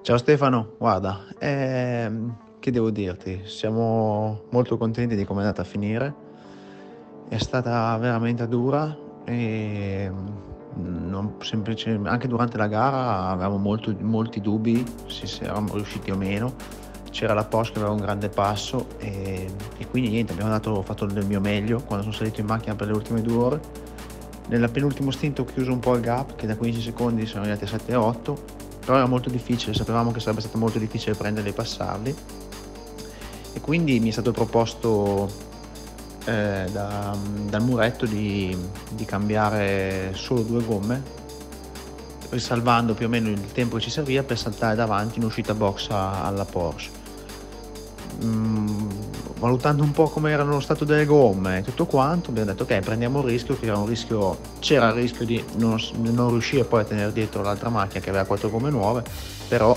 Ciao Stefano, guarda, che devo dirti? Siamo molto contenti di come è andata a finire. È stata veramente dura e anche durante la gara avevamo molti dubbi se eravamo riusciti o meno. C'era la Porsche che aveva un grande passo e quindi niente, fatto del mio meglio quando sono salito in macchina per le ultime 2 ore. Nella penultimo stint ho chiuso un po' il gap, che da 15 secondi sono arrivati a 7-8, però era molto difficile, sapevamo che sarebbe stato molto difficile prenderli e passarli, e quindi mi è stato proposto dal muretto di cambiare solo 2 gomme, risalvando più o meno il tempo che ci serviva per saltare davanti in uscita box alla Porsche. Valutando un po' come era lo stato delle gomme e tutto quanto, abbiamo detto ok, prendiamo il rischio, c'era il rischio di non riuscire poi a tenere dietro l'altra macchina che aveva 4 gomme nuove, però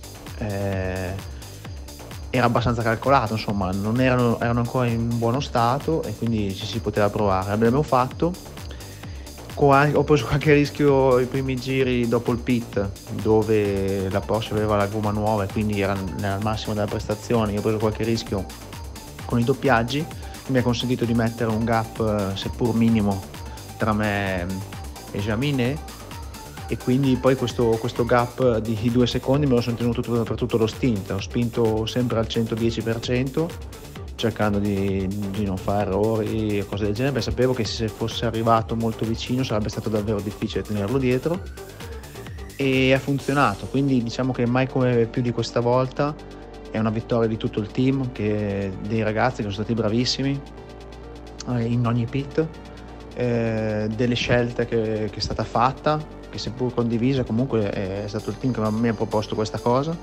era abbastanza calcolato, insomma, non erano ancora in buono stato e quindi ci si poteva provare. L'abbiamo fatto. Ho preso qualche rischio i primi giri dopo il pit, dove la Porsche aveva la gomma nuova e quindi era nel massimo della prestazione. Io ho preso qualche rischio con i doppiaggi, che mi ha consentito di mettere un gap seppur minimo tra me e Jaminet, e quindi poi questo gap di 2 secondi me lo sono tenuto per tutto lo stint. Ho spinto sempre al 110%, cercando di non fare errori e cose del genere, perché sapevo che se fosse arrivato molto vicino sarebbe stato davvero difficile tenerlo dietro, e ha funzionato. Quindi diciamo che mai come più di questa volta è una vittoria di tutto il team, dei ragazzi che sono stati bravissimi in ogni pit, delle scelte che è stata fatta, che seppur condivisa comunque è stato il team che mi ha proposto questa cosa,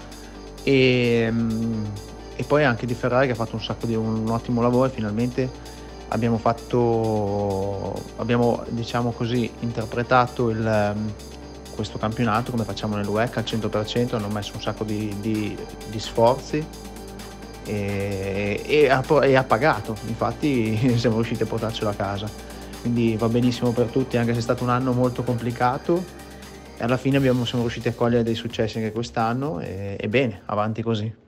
e poi anche di Ferrari, che ha fatto un ottimo lavoro, e finalmente abbiamo diciamo così interpretato questo campionato come facciamo nell'UEC al 100%. Hanno messo un sacco di sforzi e ha pagato, infatti siamo riusciti a portarcelo a casa, quindi va benissimo per tutti, anche se è stato un anno molto complicato, e alla fine siamo riusciti a cogliere dei successi anche quest'anno, e bene, avanti così.